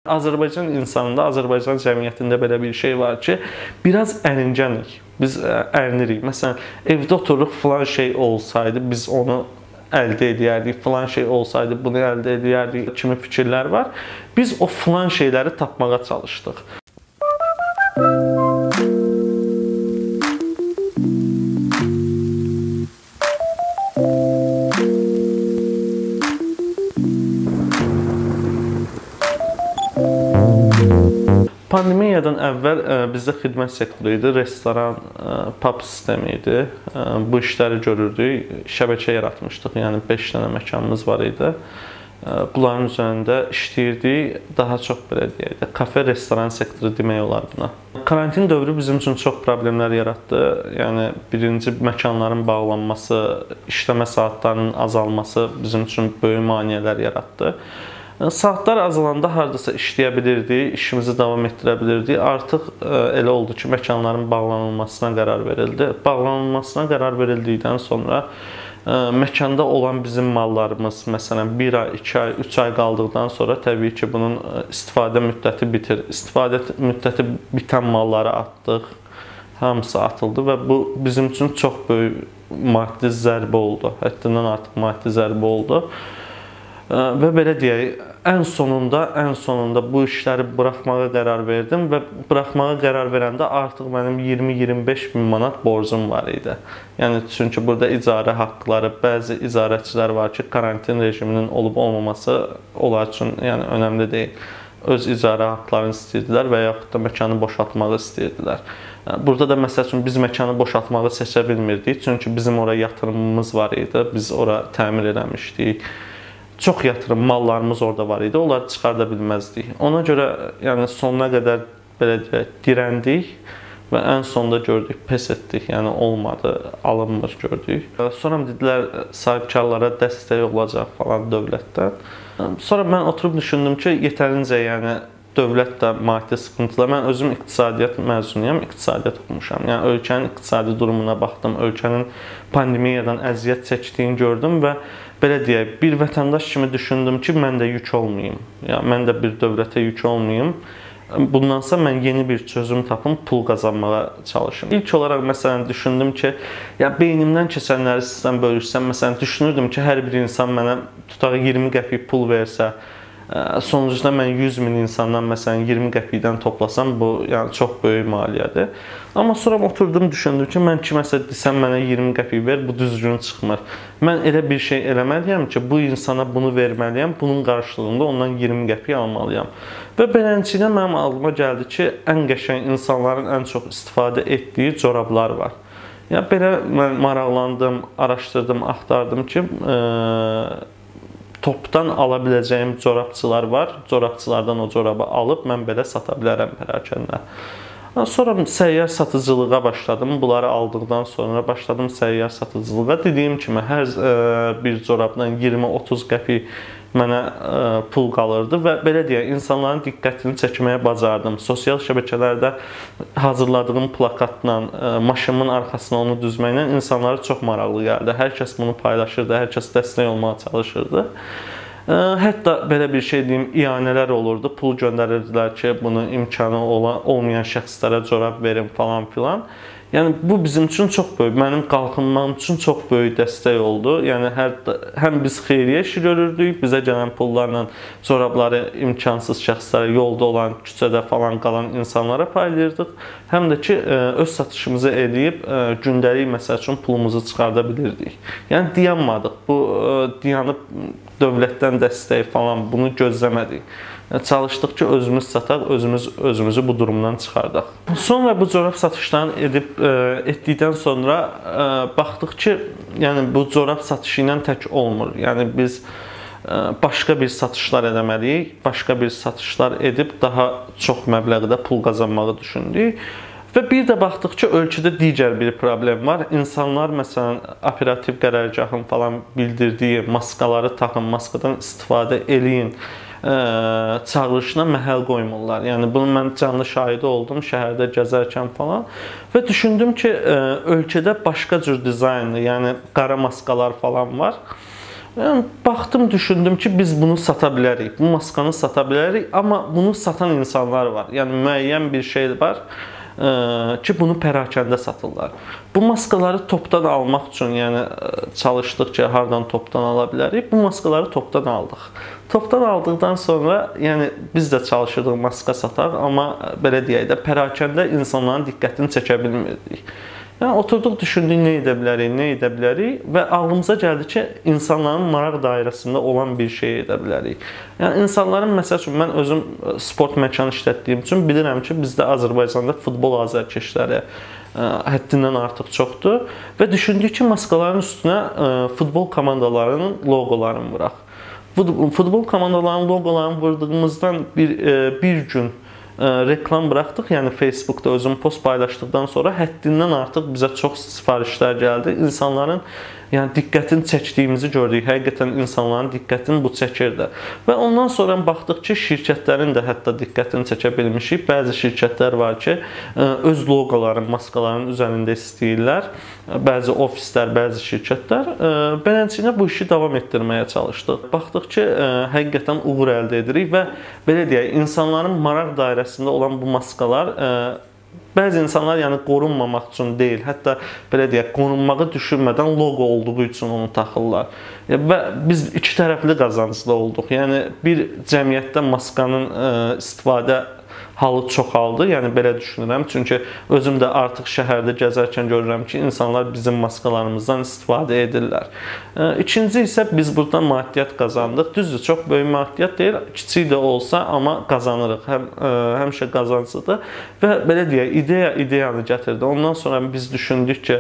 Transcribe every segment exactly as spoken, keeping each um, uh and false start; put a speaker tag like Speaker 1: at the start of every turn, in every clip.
Speaker 1: Azərbaycan insanında, Azərbaycan cəmiyyətində belə bir şey var ki, biraz ərincənik. Biz ərinirik. Məsələn, evdə otururuq, filan şey olsaydı, biz onu əldə edərdik, filan şey olsaydı, bunu əldə edərdik kimi fikirlər var. Biz o filan şeyləri tapmağa çalışdıq. Pandemiyadan əvvəl bizdə xidmət sektoru idi, restoran, pub sistemi idi. Bu işləri görürdük, şəbəkə yaratmışdıq, yəni beş dənə məkanımız var idi. Bunların üzərində işləyirdik, daha çox belə deyək də, kafe, restoran sektoru demək olar buna. Karantin dövrü bizim üçün çox problemlər yaratdı. Yəni, birinci məkanların bağlanması, işləmə saatlarının azalması bizim üçün böyük maneələr yaratdı. Saatlar azalanda hardasa işləyə bilirdik, işimizi davam etdirə bilirdik. Artıq elə oldu ki, məkanların bağlanılmasına qərar verildi. Bağlanılmasına qərar verildikdən sonra məkanda olan bizim mallarımız, məsələn, bir ay, iki ay, üç ay qaldıqdan sonra təbii ki, bunun istifadə müddəti bitir. İstifadə müddəti bitən malları atdıq, hamısı atıldı və bu bizim üçün çox böyük maddi zərbə oldu. Həddindən artıq maddi zərbə oldu. Və belə deyək, ən sonunda, ən sonunda bu işləri buraxmağa qərar verdim və buraxmağa qərar verəndə artıq mənim iyirmi iyirmi beş min manat borcum var idi. Yəni, çünki burada icarə haqqları, bəzi icarəçilər var ki, karantin rejiminin olub-olmaması onlar üçün yəni, önəmli deyil. Öz icarə haqqlarını istəyirdilər və yaxud da məkanı boşaltmağı istəyirdilər. Burada da məsəl üçün biz məkanı boşaltmağı seçə bilmirdik, çünki bizim ora yatırımımız var idi, biz ora təmir eləmişdik. Çox yatırım mallarımız orada var idi, onları çıxarda bilməzdik. Ona görə yəni sonuna qədər belə deyək, dirəndik və ən sonunda gördük, pes etdik, yəni olmadı, alınmır gördük. Sonra dedilər, sahibkarlara dəstək olacaq falan dövlətdən. Sonra mən oturub düşündüm ki, yetərincə yəni dövlət də maddi sıxıntılar. Mən özüm iqtisadiyyat məzunuyam, iqtisadiyyat oxumuşam. Yəni ölkənin iqtisadi durumuna baxdım, ölkənin pandemiyadan əziyyət çəkdiyini gördüm və belə deyək, bir vətəndaş kimi düşündüm ki, mən də yük olmayayım. Yəni mən də bir dövlətə yük olmayayım. Bundansa mən yeni bir çözüm tapım, pul qazanmağa çalışım. İlk olaraq məsələn düşündüm ki, ya beynimdən keçənləri sizdən bölüşsəm, məsələn düşünürdüm ki, hər bir insan mənə tutaq iyirmi qəpik pul versə, sonucunda mən yüz min insandan məsələn iyirmi qəpikdən toplasam, bu yəni çox böyük maliyyədir. Amma sonra oturdum, düşündüm ki, mən kiməsə desəm mənə iyirmi qəpik ver, bu düzgün çıxmır. Mən elə bir şey eləməliyəm ki, bu insana bunu verməliyəm, bunun qarşılığında ondan iyirmi qəpik almalıyam. Və beləncəsinə mənim ağlıma gəldi ki, ən qəşəng insanların ən çox istifadə etdiyi corablar var. Yəni belə mən maraqlandım, araşdırdım, axtardım ki, topdan ala biləcəyim corabçılar var. Corabçılardan o corabı alıb mən belə sata bilərəm pərakəndə. Sonra səyyar satıcılığa başladım. Bunları aldıqdan sonra başladım səyyar satıcılığa. Dediyim kimi hər bir corabdan iyirmi otuz qəpik mənə pul qalırdı və belə deyək, insanların diqqətini çəkməyə bacardım. Sosial şəbəkələrdə hazırladığım plakatla, maşımın arxasına onu düzməklə insanlara çox maraqlı gəldi. Hər kəs bunu paylaşırdı, hər kəs dəstək olmağa çalışırdı. Hətta belə bir şey deyim, iyanələr olurdu, pul göndərirdilər ki, bunu imkanı olmayan şəxslərə corab verin falan filan. Yəni bu bizim üçün çox böyük, mənim qalxınmam üçün çox böyük dəstək oldu. Yəni hər, həm biz xeyriyyə işi görürdük, bizə gələn pullarla corabları imkansız şəxslərə, yolda olan, küçədə falan qalan insanlara paylayırdıq. Həm də ki, öz satışımızı edib gündəlik məsəl üçün pulumuzu çıxarda bilirdik. Yəni dayanmadıq, bu dayanıb dövlətdən dəstək falan bunu gözləmədik. Çalışdıq ki, özümüz sataq, özümüz özümüzü bu durumdan çıxardaq. Sonra bu corab satışlarını edib etdikdən sonra baxdıq ki, yəni bu corab satışı ilə tək olmur. Yəni biz başqa bir satışlar etməliyik, başqa bir satışlar edib daha çox məbləğdə pul qazanmağı düşündük. Və bir də baxdıq ki, ölkədə digər bir problem var. İnsanlar, məsələn, operativ qərargahın falan bildirdiyi maskaları taxın, maskadan istifadə eləyin çağırışına məhəl qoymurlar. Yəni, bunu mən canlı şahidi oldum, şəhərdə gəzərkən falan. Və düşündüm ki, ölkədə başqa cür dizaynlı, yəni qara maskalar falan var. Yəni, baxdım, düşündüm ki, biz bunu sata bilərik, bu maskanı sata bilərik, amma bunu satan insanlar var. Yəni, müəyyən bir şey var ki, bunu pərakəndə satırlar. Bu maskaları topdan almaq üçün, yəni çalışdıqca hardan topdan ala bilərik, bu maskaları topdan aldıq. Topdan aldıqdan sonra, yəni biz də çalışırdıq maska sataq, amma belə deyək də, pərakəndə insanların diqqətini çəkə bilmirdik. Yəni, oturduq, düşündük, nə edə bilərik, nə edə bilərik və ağlımıza gəldi ki, insanların maraq dairəsində olan bir şey edə bilərik. Yəni, insanların, məsəl üçün, mən özüm sport məkanı işlətdiyim üçün bilirəm ki, bizdə Azərbaycanda futbol azərkeşləri həddindən artıq çoxdur və düşündük ki, maskaların üstünə futbol komandalarının loqolarını vuraq. Futbol komandalarının loqolarını vurduğumuzdan bir, bir gün reklam buraxdıq, yəni Facebookda özüm post paylaşdıqdan sonra həddindən artıq bizə çox sifarişlər gəldi. İnsanların yəni diqqətini çəkdiyimizi gördük. Həqiqətən insanların diqqətini bu çəkirdi. Və ondan sonra baxdıq ki, şirkətlərin də hətta diqqətini çəkə bilmişik. Bəzi şirkətlər var ki, öz loqoların, maskaların üzərində istəyirlər. Bəzi ofislər, bəzi şirkətlər. Beləncə bu işi davam etdirməyə çalışdıq. Baxdıq ki, həqiqətən uğur əldə edirik və belə deyək, insanların maraq dairəsində olan bu maskalar bəzi insanlar yəni qorunmamaq üçün deyil, hətta belə deyək, qorunmağı düşünmədən loqo olduğu üçün onu taxırlar. Və biz iki tərəfli qazanclı olduq. Yəni bir cəmiyyətdə maskanın istifadə halı çoxaldı. Yəni belə düşünürəm. Çünki özüm də artıq şəhərdə gəzərkən görürəm ki, insanlar bizim maskalarımızdan istifadə edirlər. İkinci isə biz buradan maddiyyat qazandıq. Düzdür, çox böyük maddiyyat deyil, kiçik də olsa, amma qazanırıq. Həm həmişə qazanclıdır və belə deyək, ideya ideyanı gətirdi. Ondan sonra biz düşündük ki,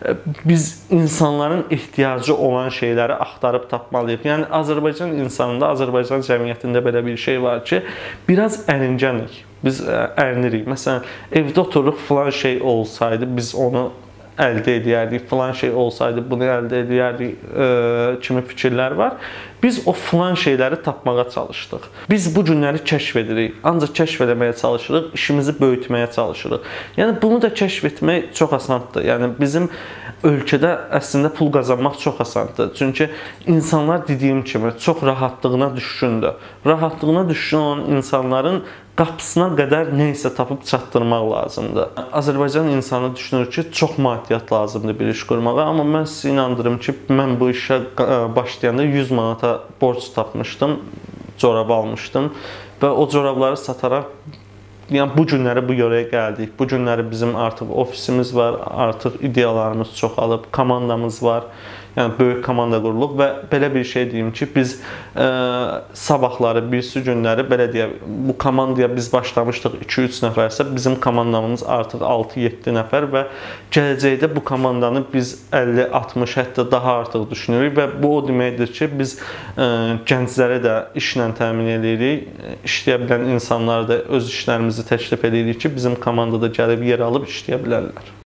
Speaker 1: biz insanların ehtiyacı olan şeyləri axtarıb tapmalıyıq. Yəni Azərbaycan insanında, Azərbaycan cəmiyyətində belə bir şey var ki, biraz əlincənik. Biz ərinirik. Məsələn, evdə otururuq, filan şey olsaydı, biz onu əldə edərdik, filan şey olsaydı, bunu əldə edərdik kimi fikirlər var. Biz o filan şeyləri tapmağa çalışdıq. Biz bu günləri kəşf edirik. Ancaq kəşf etməyə çalışırıq, işimizi böyütməyə çalışırıq. Yəni, bunu da kəşf etmək çox asandır. Yəni, bizim ölkədə əslində pul qazanmaq çox asandır. Çünki insanlar dediyim kimi çox rahatlığına düşkündür. Rahatlığına düşkün olan insanların qapısına qədər nə isə tapıb çatdırmaq lazımdır. Azərbaycan insanı düşünür ki, çox maddiyyat lazımdır bir iş qurmağa, amma mən sizi inandırım ki, mən bu işə başlayanda yüz manata borc tapmışdım, corab almışdım və o corabları sataraq yəni bu günləri bu yörəyə gəldik. Bu günləri bizim artıq ofisimiz var, artıq ideyalarımız çoxalıb, komandamız var. Yəni böyük komanda quruluq və belə bir şey deyim ki, biz e, sabahları, birisi günləri belə deyək, bu komandaya biz başlamışdıq iki üç nəfərsə, bizim komandamız artıq altı yeddi nəfər və gələcəkdə bu komandanı biz əlli altmış hətta daha artıq düşünürük və bu o deməkdir ki, biz e, gənclərə də işlə təmin edirik, işləyə bilən insanlara da öz işlərimizi təklif edirik ki, bizim komandada gəlib yer alıb işləyə bilərlər.